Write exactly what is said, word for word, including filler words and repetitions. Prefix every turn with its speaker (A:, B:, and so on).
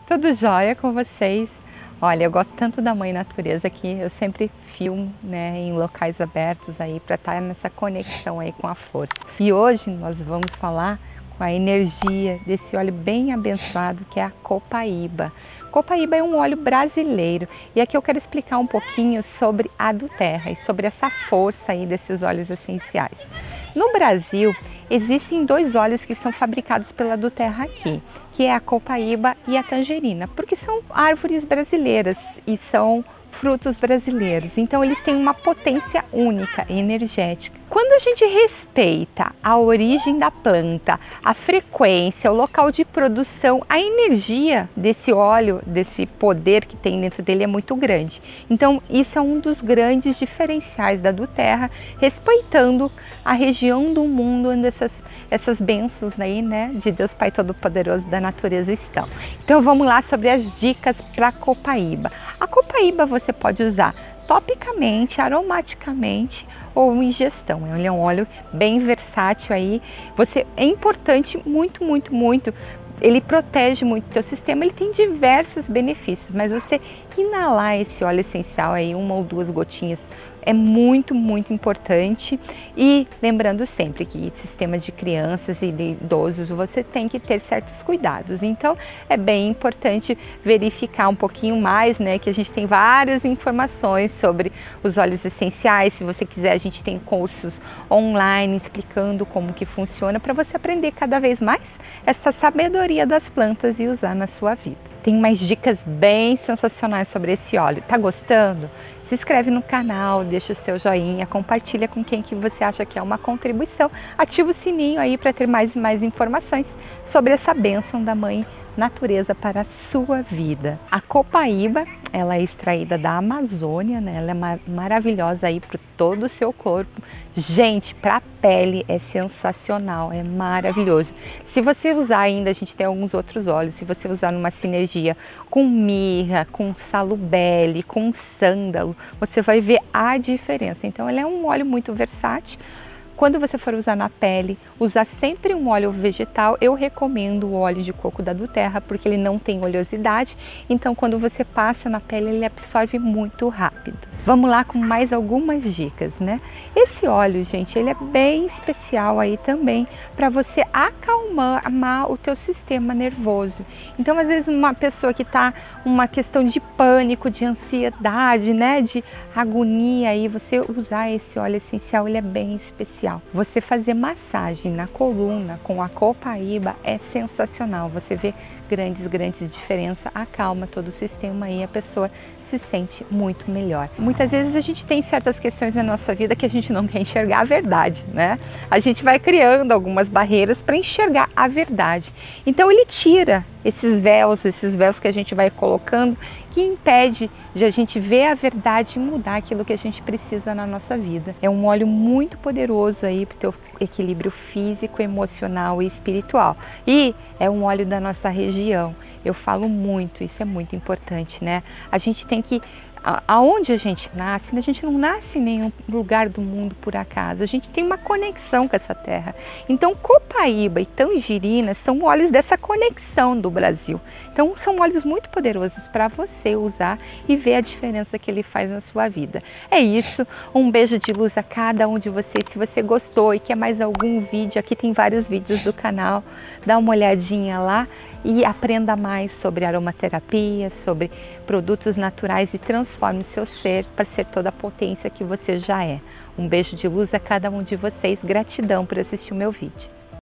A: Tudo jóia com vocês? Olha, eu gosto tanto da Mãe Natureza que eu sempre filmo, né, em locais abertos aí para estar nessa conexão aí com a força. E hoje nós vamos falar com a energia desse óleo bem abençoado que é a copaíba. Copaíba é um óleo brasileiro e aqui eu quero explicar um pouquinho sobre a do Terra e sobre essa força aí desses óleos essenciais. No Brasil existem dois óleos que são fabricados pela do Terra aqui, que é a copaíba e a tangerina, porque são árvores brasileiras e são frutos brasileiros, então eles têm uma potência única e energética. Quando a gente respeita a origem da planta, a frequência, o local de produção, a energia desse óleo, desse poder que tem dentro dele é muito grande. Então isso é um dos grandes diferenciais da do Terra, respeitando a região do mundo onde essas, essas bênçãos aí, né, de Deus Pai Todo-Poderoso da natureza estão. Então vamos lá sobre as dicas para a copaíba. A copaíba você pode usar topicamente, aromaticamente ou em ingestão. Ele é um óleo bem versátil aí. Você é importante muito, muito, muito. Ele protege muito o teu sistema, ele tem diversos benefícios, mas você inalar esse óleo essencial aí, uma ou duas gotinhas, é muito, muito importante. E lembrando sempre que sistema de crianças e de idosos, você tem que ter certos cuidados. Então, é bem importante verificar um pouquinho mais, né? Que a gente tem várias informações sobre os óleos essenciais. Se você quiser, a gente tem cursos online explicando como que funciona para você aprender cada vez mais essa sabedoria das plantas e usar na sua vida. Tem mais dicas bem sensacionais sobre esse óleo. Tá gostando? Se inscreve no canal, deixa o seu joinha, compartilha com quem que você acha que é uma contribuição. Ativa o sininho aí para ter mais e mais informações sobre essa bênção da Mãe Natureza para a sua vida. A copaíba, ela é extraída da Amazônia, né? Ela é mar maravilhosa aí para todo o seu corpo. Gente, para a pele é sensacional, é maravilhoso. Se você usar ainda, a gente tem alguns outros óleos, se você usar numa sinergia com mirra, com salubelle, com sândalo, você vai ver a diferença. Então ele é um óleo muito versátil. Quando você for usar na pele, usar sempre um óleo vegetal. Eu recomendo o óleo de coco da do Terra, porque ele não tem oleosidade. Então, quando você passa na pele, ele absorve muito rápido. Vamos lá com mais algumas dicas, né? Esse óleo, gente, ele é bem especial aí também para você acalmar o teu sistema nervoso. Então, às vezes, uma pessoa que está uma questão de pânico, de ansiedade, né, de agonia, aí você usar esse óleo essencial, ele é bem especial. Você fazer massagem na coluna com a copaíba é sensacional. Você vê grandes, grandes diferenças, acalma todo o sistema e a pessoa se sente muito melhor. Muitas vezes a gente tem certas questões na nossa vida que a gente não quer enxergar a verdade, né? A gente vai criando algumas barreiras para enxergar a verdade. Então ele tira esses véus, esses véus que a gente vai colocando, que impede de a gente ver a verdade e mudar aquilo que a gente precisa na nossa vida. É um óleo muito poderoso aí para o teu equilíbrio físico, emocional e espiritual. E é um óleo da nossa região. Eu falo muito, isso é muito importante, né? A gente tem que, aonde a gente nasce, a gente não nasce em nenhum lugar do mundo por acaso, a gente tem uma conexão com essa terra. Então copaíba e tangerina são óleos dessa conexão do Brasil. Então são óleos muito poderosos para você usar e ver a diferença que ele faz na sua vida. É isso, um beijo de luz a cada um de vocês. Se você gostou e quer mais algum vídeo, aqui tem vários vídeos do canal, dá uma olhadinha lá e aprenda mais sobre aromaterapia, sobre produtos naturais e transforme seu ser para ser toda a potência que você já é. Um beijo de luz a cada um de vocês. Gratidão por assistir o meu vídeo.